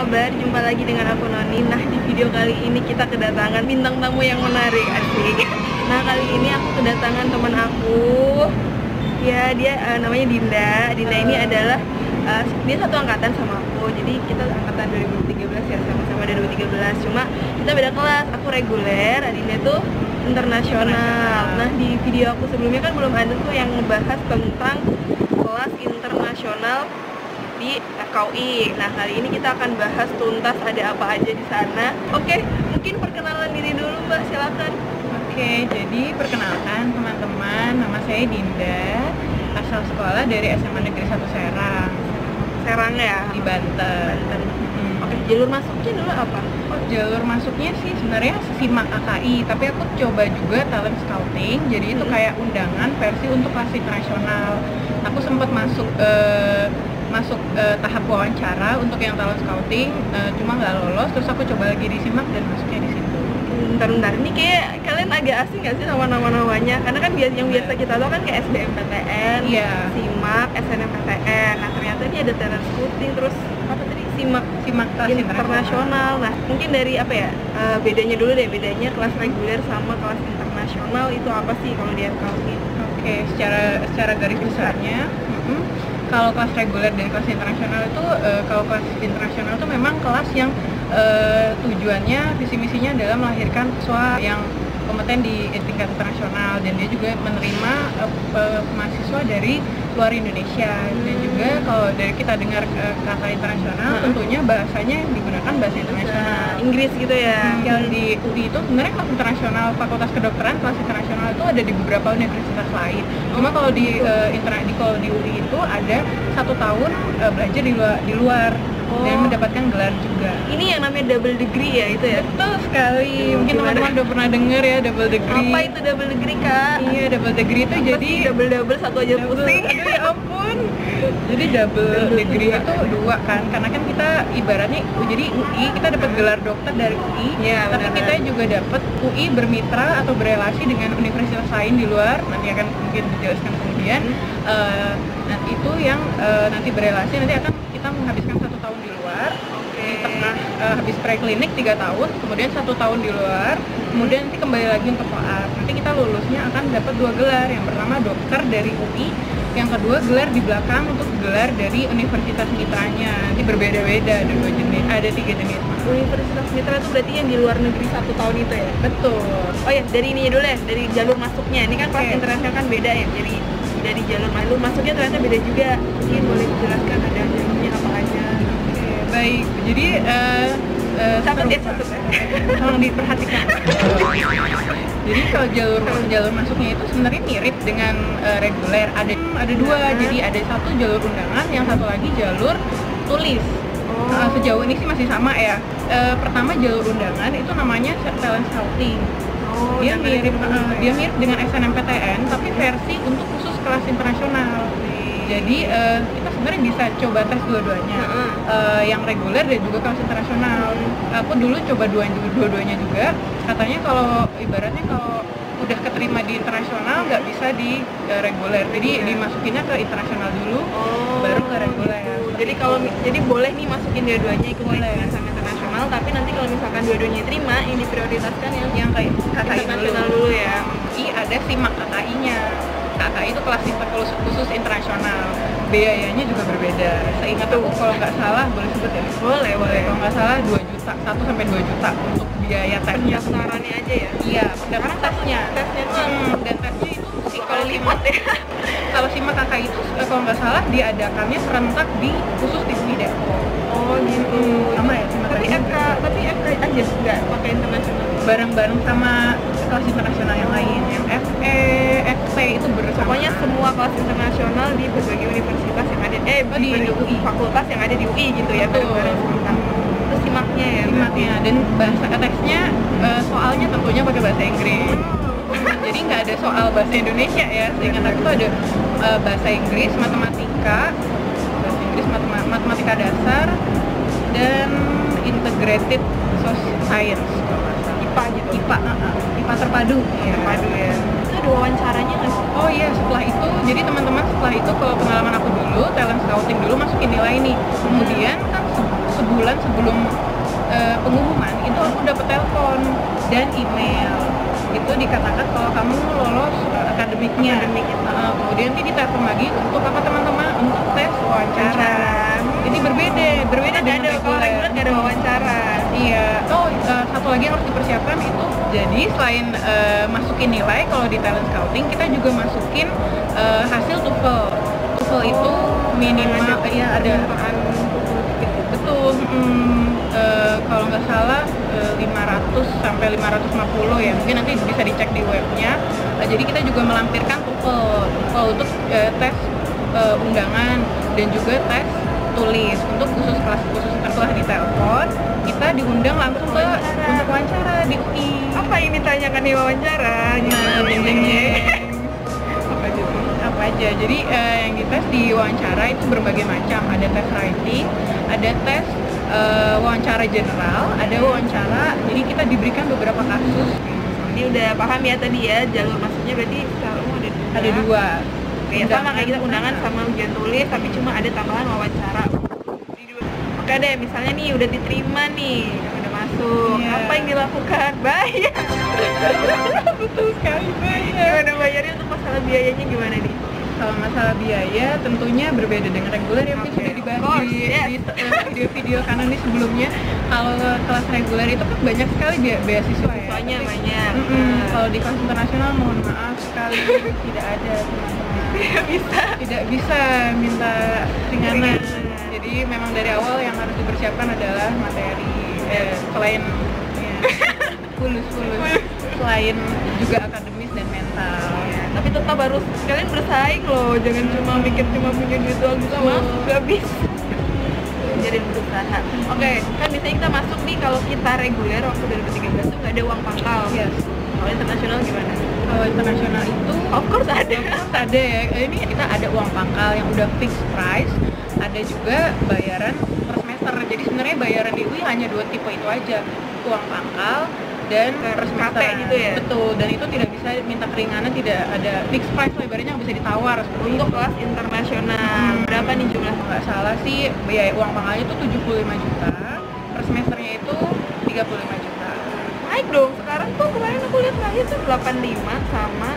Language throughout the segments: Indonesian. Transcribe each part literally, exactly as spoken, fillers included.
kabar? Jumpa lagi dengan aku Noni. Nah, di video kali ini kita kedatangan bintang tamu yang menarik, asik. Nah, kali ini aku kedatangan teman aku. Ya, dia uh, namanya Dinda. Dinda ini adalah uh, dia satu angkatan sama aku. Jadi kita angkatan dua ribu tiga belas ya, sama-sama dua ribu tiga belas. Cuma kita beda kelas. Aku reguler, Dinda tuh internasional. Nah, di video aku sebelumnya kan belum ada tuh yang ngebahas tentang kelas internasional di F K U I. Nah, kali ini kita akan bahas tuntas ada apa aja di sana. Oke, mungkin perkenalan diri dulu, Mbak, silakan. Oke, jadi perkenalkan teman-teman, nama saya Dinda, asal sekolah dari S M A Negeri satu Serang. Serang ya? Di Banten. Banten. Hmm. Oke, jalur masuknya dulu apa? Oh, jalur masuknya sih sebenarnya SIMAK K K I, tapi aku coba juga talent scouting, jadi itu Hmm. kayak undangan versi untuk kelas internasional. Aku sempat masuk eh, masuk eh, tahap wawancara untuk yang talent scouting, eh, cuma nggak lolos, terus aku coba lagi di SIMAK dan masuknya di situ. Bentar-bentar, ini kayak kalian agak asing nggak sih sama nama-namanya? Karena kan biasa yang biasa kita tahu kan kayak S B M P T N, Iya. SIMAK, S N M P T N. Nah, ternyata ini ada talent scouting, terus apa tadi? SIMAK SIMAK kelas internasional. Nah, mungkin dari apa ya? Uh, bedanya dulu deh, bedanya kelas reguler sama kelas internasional itu apa sih kalau di F K U I? Oke, secara secara garis besarnya, mm-mm, kalau kelas reguler dan kelas internasional itu, uh, kalau kelas internasional itu memang kelas yang uh, tujuannya, visi misinya adalah melahirkan siswa yang kompeten di tingkat internasional, dan dia juga menerima uh, uh, mahasiswa dari luar Indonesia. Dan juga kalau dari kita dengar uh, kata internasional, Hmm. tentunya bahasanya yang digunakan bahasa internasional. Inggris gitu ya? Hmm, yang di U I itu sebenarnya kelas internasional, fakultas kedokteran kelas internasional itu ada di beberapa universitas lain. Cuma kalau di uh, interna di kalau di U I itu ada satu tahun uh, belajar di luar di luar Oh. dan mendapatkan gelar juga. Ini yang namanya double degree ya, itu ya? Betul sekali. Mungkin Gimana? teman-teman udah pernah dengar ya double degree. Apa itu double degree, Kak? Iya, double degree itu Apa jadi sih double-double satu aja double, pusing? aduh ya ampun. Jadi double Double degree dua. itu dua kan, karena kan kita ibaratnya jadi U I, kita dapat gelar dokter dari U I, Iya, tapi benar-benar. kita juga dapat U I bermitra atau berelasi dengan universitas lain di luar. Nanti akan mungkin dijelaskan kemudian. Eh, nah itu yang eh, nanti berelasi, nanti akan kita menghabiskan satu tahun di luar. Di tengah eh, habis preklinik tiga tahun, kemudian satu tahun di luar, kemudian nanti kembali lagi untuk koas. Nanti kita lulusnya akan dapat dua gelar. Yang pertama dokter dari U I, yang kedua gelar di belakang untuk gelar dari universitas mitranya. Nanti berbeda-beda, ada dua jenis, ada tiga jenis. Universitas Mitra itu berarti yang di luar negeri satu tahun itu ya? Betul. Oh ya, dari ini dulu ya, dari jalur masuknya. Ini kan kelas Oke. internasional kan beda ya, jadi dari jalur jalur masuknya ternyata beda juga. Mungkin boleh dijelaskan ada jalurnya apa aja? Oke, baik. Jadi eh eh, Catat ya, seru- catat ya. tolong diperhatikan. Jadi kalau jalur jalur masuknya itu sebenarnya mirip dengan eh, reguler. Ada ada dua. Jadi ada satu jalur undangan, yang satu lagi jalur tulis. Oh. Nah, sejauh ini sih masih sama ya. Eh, pertama jalur undangan itu namanya talent scouting. Oh, Dia udah mirip beda eh, ya. dia mirip dengan S N M P T N tapi versi untuk khusus kelas internasional. Jadi eh, kita sebenarnya bisa coba tes dua-duanya. Heeh. Eh, yang reguler dan juga kelas internasional. Aku dulu coba dua dua-duanya juga. Katanya kalau ibaratnya kalau udah keterima di internasional nggak bisa di eh, reguler. Jadi dimasukinnya ke internasional dulu, Oh, baru ke reguler. gitu. Jadi kalau mi- jadi boleh nih masukin dua-duanya ikut Boleh. tes sama internasional, tapi nanti kalau misalkan dua-duanya terima, yang diprioritaskan yang yang kayak K K I internasional dulu. dulu ya. I ada SIMAK K K I-nya. K K I itu kelas inter- khusus, khusus internasional. Biayanya juga berbeda. Seingat aku kalau nggak salah, boleh sebut ya? Boleh, boleh. Kalau nggak salah dua juta, satu sampai dua juta untuk biaya tesnya. Pendaftarannya aja ya. Iya, pendaftaran tesnya. Tesnya tuh Hmm, dan tesnya itu si dua kalau kali SIMAK lipat ya. kalau SIMAK K K I itu eh, kalau nggak salah diadakannya serentak di khusus di U I Depok. Oh gitu. Sama ya SIMAK Tapi K K I. F K, tapi F K aja nggak pakai internasional. Bareng-bareng sama kelas internasional yang lain, yang F E, F T itu bersama. Pokoknya semua kelas internasional di berbagai universitas yang ada eh Oh, di berbagai U I. fakultas yang ada di U I gitu ya, Betul. bareng-bareng serentak. Terus simaknya ya. SIMAK-nya, dan bahasa tesnya eh, soalnya tentunya pakai bahasa Inggris. Jadi nggak ada soal bahasa Indonesia ya. Seingat aku tuh ada eh, bahasa Inggris, matematika, bahasa Inggris, matema- matematika dasar, dan integrated social science. kalau nggak salah. I P A gitu. I P A, uh-uh. I P A terpadu. Iya. Terpadu ya. Itu ada wawancaranya nggak sih? Oh iya, setelah itu, jadi teman-teman setelah itu kalau pengalaman aku dulu, talent scouting dulu masukin nilai nih. Kemudian kan se- sebulan sebelum uh, pengumuman itu aku dapat telepon dan email. Itu dikatakan kalau kamu lolos uh, akademiknya. Akademik. Uh, kemudian nanti ditelepon lagi untuk apa teman-teman? Untuk tes wawancara. Jadi berbeda, berbeda dengan ada kalau reguler nggak ada wawancara. Iya. Oh, uh, satu lagi yang harus dipersiapkan itu. Jadi selain uh, masukin nilai, kalau di talent scouting kita juga masukin uh, hasil TOEFL. TOEFL itu minimal ya ada betul. Hmm, uh, kalau nggak salah uh, lima ratus sampai lima ratus lima puluh ya. Mungkin nanti bisa dicek di webnya. Uh, jadi kita juga melampirkan TOEFL. TOEFL untuk uh, tes uh, undangan dan juga tes tulis. Untuk khusus kelas khusus setelah ditelepon, kita diundang langsung ke untuk wawancara di U I. Apa yang ditanyakan di wawancara? Nah, jeng jeng jeng. Apa aja tuh? Apa aja? Jadi eh, yang dites di wawancara itu berbagai macam. Ada tes writing, ada tes eh, wawancara general, ada wawancara. Jadi kita diberikan beberapa kasus. Ini udah paham ya tadi ya jalur masuknya berarti kamu ada dua. Ada dua. Oke, sama kayak kita undangan sama ujian tulis, tapi cuma ada tambahan wawancara. Oke deh, misalnya nih udah diterima nih, udah masuk, yeah. Apa yang dilakukan? Bayar. Betul sekali, bayar. Gimana bayarnya untuk masalah biayanya gimana nih? Kalau masalah biaya tentunya berbeda dengan reguler yang okay. Sudah dibahas course, di, yes. di uh, video-video kanan di sebelumnya. Kalau kelas reguler itu kan banyak sekali be beasiswa ya. Soalnya banyak. Mm -mm. Uh. Kalau di kelas internasional mohon maaf sekali tidak ada teman-teman. Tidak bisa. Tidak bisa minta ringanan. Jadi memang dari awal yang harus dipersiapkan adalah materi eh, selain ya, fulus-fulus, selain juga akademis dan mental. Ya, tapi tetap harus kalian bersaing loh, jangan cuma mikir cuma punya duit doang bisa masuk, gak bisa. Jadi berusaha. Oke, okay, kan biasanya kita masuk nih kalau kita reguler waktu dua ribu tiga belas tuh nggak ada uang pangkal. Yes. Kalau internasional gimana? Kalau internasional itu of course ada. Of course ada ya. Ini kita ada uang pangkal yang udah fixed price. Ada juga bayaran per semester. Jadi sebenarnya bayaran di U I hanya dua tipe itu aja, uang pangkal dan per semester gitu ya. Betul. Dan itu tidak bisa minta keringanan, tidak ada fixed price lah ibaratnya yang bisa ditawar. Untuk kelas internasional hmm. berapa nih jumlah? Nggak salah sih biaya uang pangkalnya itu tujuh puluh lima juta, per semesternya itu tiga puluh lima juta. Naik dong. Sekarang tuh kemarin aku lihat terakhir tuh delapan puluh lima sama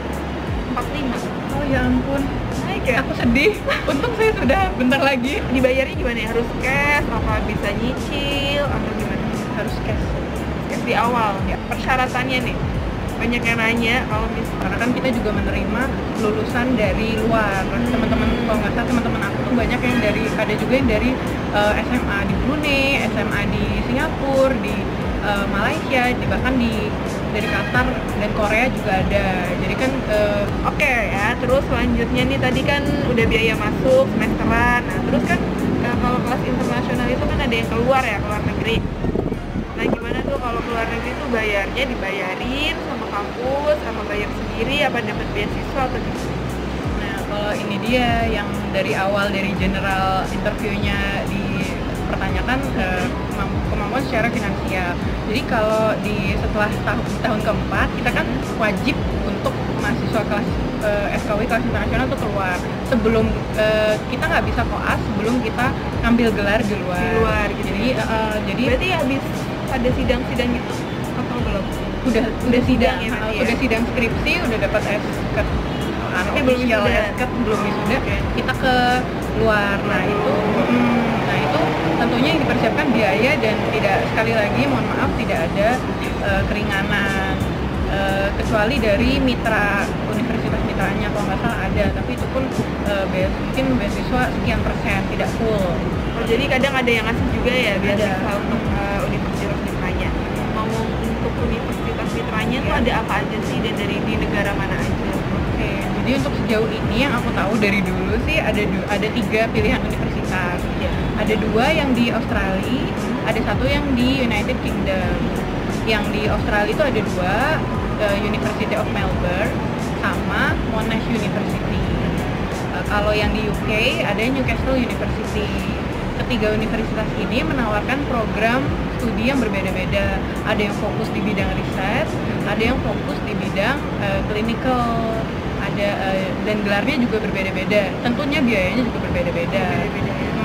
empat puluh lima. Oh ya ampun. Ya? Aku sedih. Untung saya sudah bentar lagi. Dibayarnya gimana ya? Harus cash? Apa bisa nyicil? Atau gimana? Harus cash. Cash di awal. Ya. Persyaratannya nih, banyak yang nanya kalau misalnya karena kan kita juga menerima lulusan dari luar. Teman-teman, kalau nggak salah teman-teman aku tuh banyak yang dari, ada juga yang dari uh, S M A di Brunei, S M A di Singapura, di uh, Malaysia, di, bahkan di dari Qatar dan Korea juga ada. Jadi kan uh, oke okay, ya. Terus selanjutnya nih tadi kan udah biaya masuk semesteran. Nah terus kan uh, kalau kelas internasional itu kan ada yang keluar ya, keluar negeri. Nah gimana tuh kalau keluar negeri tuh bayarnya dibayarin sama kampus, sama bayar sendiri, apa dapat beasiswa atau gimana? Nah kalau ini dia yang dari awal dari general interviewnya dipertanyakan uh, kemampuan secara finansial. Jadi kalau di setelah tahun tahun keempat kita kan wajib untuk mahasiswa kelas uh, S K W kelas internasional itu keluar sebelum uh, kita nggak bisa koas sebelum kita ngambil gelar di luar. Di luar gitu. Jadi uh, jadi berarti habis ada sidang-sidang gitu atau belum? Udah udah sidang, ya, uh, ya? Udah sidang skripsi, udah dapat S K tapi belum wisuda. belum wisuda. Kita ke luar. Nah itu hmm, nah itu tentunya yang dipersiapkan biaya dan tidak, sekali lagi mohon maaf tidak ada uh, keringanan uh, kecuali dari mitra universitas mitranya kalau nggak salah ada, tapi itu pun uh, be mungkin beasiswa sekian persen, tidak full. Oh, jadi kadang ada yang ngasih juga ya beasiswa untuk uh, universitas mitranya. Mau untuk universitas mitranya tuh ada apa aja sih dan dari di negara mana aja? Oke, okay. Jadi untuk sejauh ini yang aku tahu dari dulu sih ada ada tiga pilihan universitas. Ya. Ada dua yang di Australia, ada satu yang di United Kingdom. Yang di Australia itu ada dua, uh, University of Melbourne sama Monash University. Uh, kalau yang di U K ada Newcastle University. Ketiga universitas ini menawarkan program studi yang berbeda-beda. Ada yang fokus di bidang riset, ada yang fokus di bidang uh, clinical, ada uh, dan gelarnya juga berbeda-beda. Tentunya biayanya juga berbeda-beda. Hmm,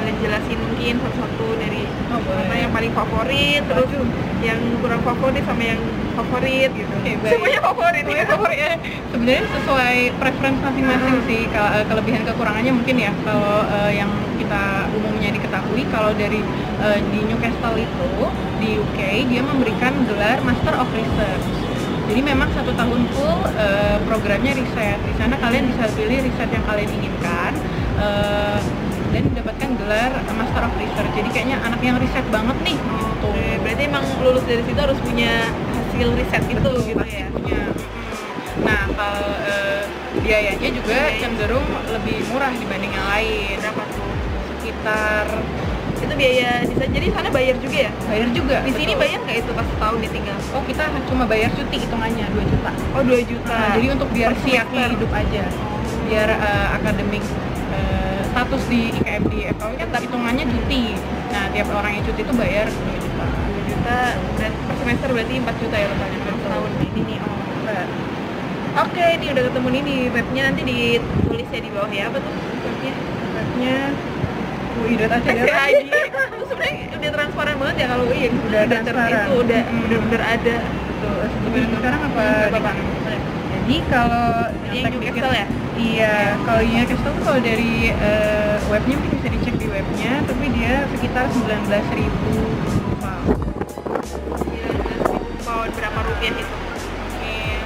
ngejelasin mungkin satu-satu dari Oh, boleh. apa yang paling favorit, terus yang kurang favorit sama yang favorit gitu. Oke, baik. Semuanya favorit Semuanya ya. favorit ya. Sebenarnya sesuai preference masing-masing Hmm. sih. Kalau eh, kelebihan kekurangannya mungkin ya kalau eh, yang kita umumnya diketahui kalau dari eh, di Newcastle itu di U K dia memberikan gelar Master of Research. Jadi memang satu tahun full eh, programnya riset. Di sana kalian bisa pilih riset yang kalian inginkan eh, dan mendapatkan gelar Master of Research. Jadi kayaknya anak yang riset banget nih. Gitu. Oke, berarti emang lulus dari situ harus punya hasil riset itu Betul, gitu pasti ya. punya. Nah, kalau eh, biayanya juga Biaya. cenderung lebih murah dibanding yang lain. Berapa tuh? Sekitar Itu biaya bisa jadi sana bayar juga ya? bayar juga. Di sini betul. bayar nggak itu pas setahun ditinggal? Oh, kita cuma bayar cuti hitungannya dua juta. Oh dua juta. Nah, jadi untuk biar Per siap semester. hidup aja. Biar eh, akademik eh, status di I K M di F K U kan hitungannya cuti. Nah, tiap orang yang cuti itu bayar dua juta. dua juta berarti per semester berarti empat juta ya totalnya per tahun ini nih. Oh. Oke, ini udah ketemu nih di webnya, nanti ditulis ya di bawah ya, apa tuh webnya? Webnya U I dot A C D. Itu sebenarnya udah transparan banget ya kalau ini Udah ter- transparan. itu udah Hmm. bener-bener ada. Betul. Sebelum sekarang apa? Nggak di apa-apa. mana? Jadi kalau Yang teknik- Newcastle ya? Iya, kalau Newcastle tuh kalau dari eh, webnya mungkin bisa dicek di webnya, tapi dia sekitar sembilan belas ribu pound. sembilan belas ribu pound, berapa rupiah itu? Mungkin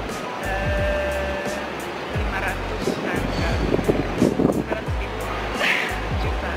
eh, lima ratusan kali. lima ratus ribu juta.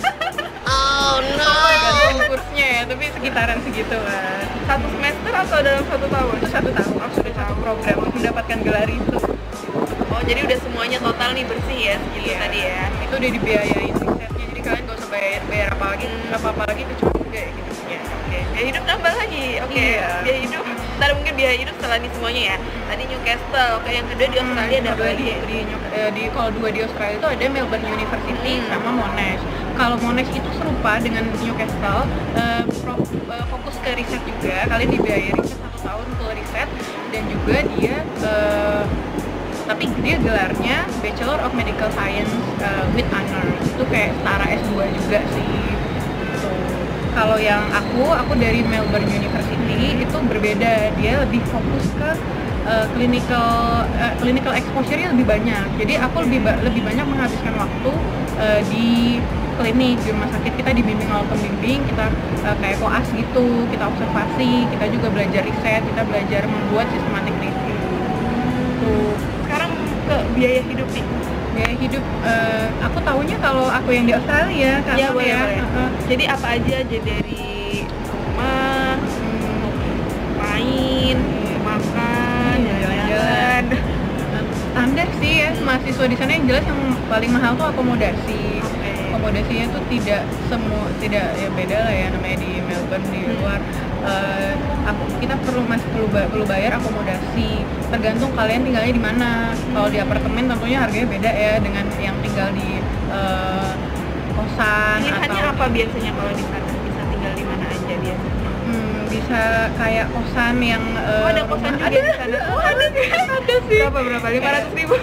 Oh no. Tergantung kursnya ya, tapi sekitaran segitu lah. Satu semester atau dalam satu tahun? Itu satu tahun, oh, sudah satu program untuk mendapatkan gelar itu. Oh jadi udah semuanya total nih bersih ya segitu Iya. tadi ya. Itu udah dibiayain risetnya, jadi kalian gak usah bayar, bayar apa lagi, Hmm. apa apa lagi kecuali biaya hidupnya. Oke, biaya hidup nambah lagi. Oke, Iya. biaya hidup. Ntar mungkin biaya hidup setelah ini semuanya ya. Tadi Newcastle, oke yang kedua di Australia ada apa Kedua lagi? di, di, eh, di kalau dua di Australia itu ada Melbourne University Hmm. sama Monash. Kalau Monash itu serupa dengan Newcastle, eh, pro- eh, fokus ke riset juga. Kalian dibiayai riset satu tahun full riset dan juga dia eh, tapi dia gelarnya Bachelor of Medical Science eh, with honors. Itu kayak setara S dua juga sih. Gitu. Kalau yang aku, aku dari Melbourne University itu berbeda. Dia lebih fokus ke uh, clinical uh, clinical exposure-nya lebih banyak. Jadi aku lebih ba- lebih banyak menghabiskan waktu uh, di klinik di rumah sakit. Kita dibimbing oleh pembimbing, kita uh, kayak koas gitu, kita observasi, kita juga belajar riset, kita belajar membuat systematic review. Tuh. Sekarang ke biaya hidup nih. Biaya hidup, eh, aku tahunya kalau aku yang di Australia, Iya karena boleh ya, boleh. heeh. Jadi apa aja aja dari rumah, Hmm, main, makan, Iya, jalan-jalan. standar sih ya, mahasiswa di sana yang jelas yang paling mahal tuh akomodasi. Oke. Akomodasinya tuh tidak semua, tidak ya beda lah ya namanya di Melbourne di Hmm. luar. Eh, aku kita perlu masih perlu ba- perlu bayar akomodasi. Tergantung kalian tinggalnya di mana. Kalau di apartemen tentunya harganya beda ya dengan yang tinggal di eh, kosan Pilihannya atau apa biasanya kalau di sana? Bisa tinggal di mana aja biasanya? Hmm, bisa kayak kosan yang eh, Oh ada kosan rumah- juga di sana. Oh ada ada sih. Berapa berapa? Lima ratus ribu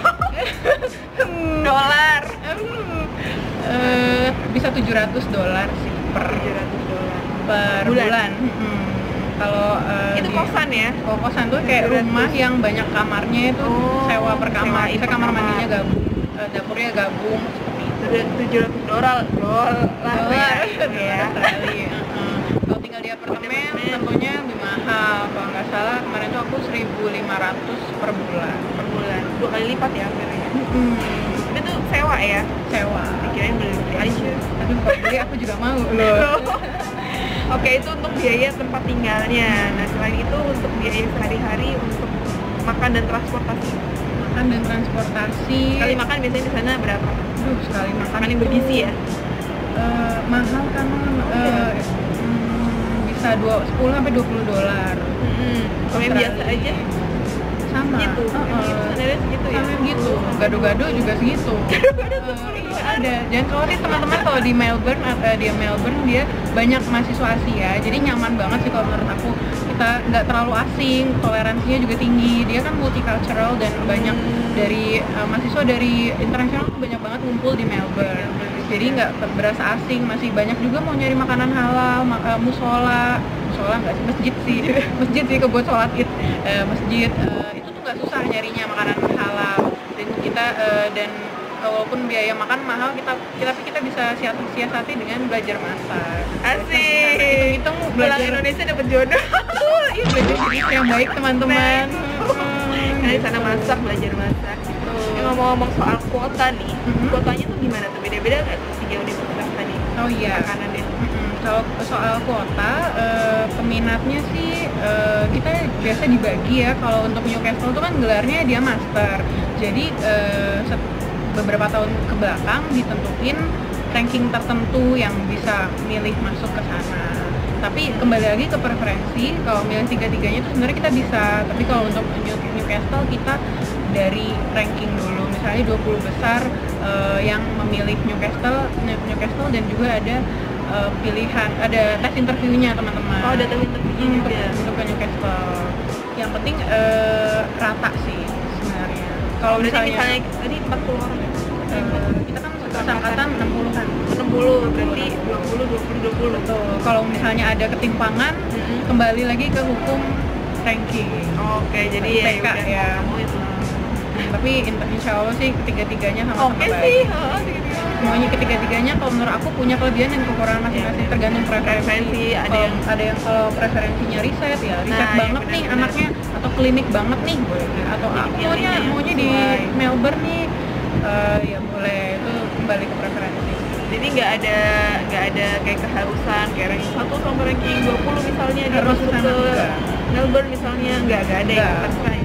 dolar. Hmm, eh, bisa tujuh ratus dolar sih per tujuh ratus dolar. per Bulan. bulan. Hmm. Kalau eh, Itu di- kosan ya? kalau kosan tuh kayak tujuh ratus. rumah yang banyak kamarnya itu Oh, sewa per kamar. sewain Bisa per kamar kamar. mandinya gabung, eh, dapurnya gabung seperti itu. Udah tujuh ratus dolar dolar Dolar, ya. dolar Australia. Heeh. Kalau tinggal di apartemen Apartemen. tentunya lebih mahal. Kalau nggak salah kemarin tuh aku seribu lima ratus per bulan. Per bulan. Dua kali lipat ya akhirnya. Hmm, Itu tuh sewa ya? sewa. Dikirain beli beli aja. Aduh, kalau beli aku juga mau loh. Oke, itu untuk biaya tempat tinggalnya. Nah, selain itu untuk biaya sehari-hari untuk makan dan transportasi. Makan dan transportasi. Sekali makan biasanya di sana berapa? Aduh, sekali makan Makan yang itu, bergizi ya? eh, mahal kan eh, hmm, bisa dua, sepuluh sampai dua puluh dolar. Hmm. Kalau yang biasa aja? sama gitu. uh, Emang itu standarnya segitu ya. sama gitu, gado-gado juga segitu. Uh, iya ada. Jangan khawatir teman-teman, kalau di Melbourne, uh, di Melbourne dia banyak mahasiswa Asia, jadi nyaman banget sih kalau menurut aku. Kita nggak terlalu asing, toleransinya juga tinggi. Dia kan multicultural dan banyak dari uh, mahasiswa dari internasional tuh banyak banget ngumpul di Melbourne. Jadi nggak berasa asing, masih banyak juga mau nyari makanan halal, ma- uh, musola, musola nggak sih, masjid sih, masjid sih kebuat sholat id, uh, masjid uh, itu tuh nggak susah nyarinya makanan halal. Dan kita uh, dan walaupun biaya makan mahal, kita kita tapi kita bisa siasati, siasati dengan belajar masak. Asik. Hitung Pulang belajar Indonesia dapat jodoh. iya belajar jadi istri yang baik teman-teman. Kan di sana masak, belajar masak. Ya, ngomong-ngomong soal kuota nih, Mhm. kuotanya tuh gimana tuh? Beda-beda nggak tuh tiga universitas tadi? Oh iya. Makanannya. Mm-mm. Kalau soal kuota, eh, peminatnya sih eh, kita biasa dibagi ya. Kalau untuk Newcastle tuh kan gelarnya dia master. Jadi eh, set- beberapa tahun ke belakang ditentuin ranking tertentu yang bisa milih masuk ke sana. Tapi kembali lagi ke preferensi, kalau milih tiga-tiganya itu sebenarnya kita bisa. Tapi kalau untuk New- Newcastle kita dari ranking dulu, misalnya dua puluh besar eh, yang memilih Newcastle, Newcastle dan juga ada eh, pilihan, ada tes interviewnya teman-teman. Oh, ada tes interviewnya Hmm, juga. untuk, untuk ke Newcastle. Yang penting eh, rata sih sebenarnya. Kalau Berarti misalnya, misalnya tadi empat puluh orang ya? eh, kita kan angkatan enam puluh kan. enam puluh, berarti dua puluh, dua puluh, dua puluh. Betul. Kalau misalnya ada ketimpangan, Mhm. kembali lagi ke hukum ranking. Oke, jadi I P ya K udah, ya. kamu itu. Tapi in- insya Allah sih ketiga-tiganya sama-sama Oke baik. sih, heeh, tiga-tiga. Semuanya ketiga-tiganya kalau menurut aku punya kelebihan dan kekurangan masing-masing, tergantung preferensi. Preferensi, ada Kalau- yang- ada yang kalau preferensinya riset ya riset Nah, iya, banget nih benar-benar. anaknya, atau klinik banget nih boleh, atau Jadi aku pilihnya maunya yang maunya di sesuai. Melbourne nih, eh, ya boleh, itu kembali ke preferensi. Jadi nggak ada nggak ada kayak keharusan kayak ranking satu sampai ranking dua puluh misalnya dia Harus masuk sana, ke enggak. Melbourne misalnya nggak nggak ada ya Enggak. terserah ya.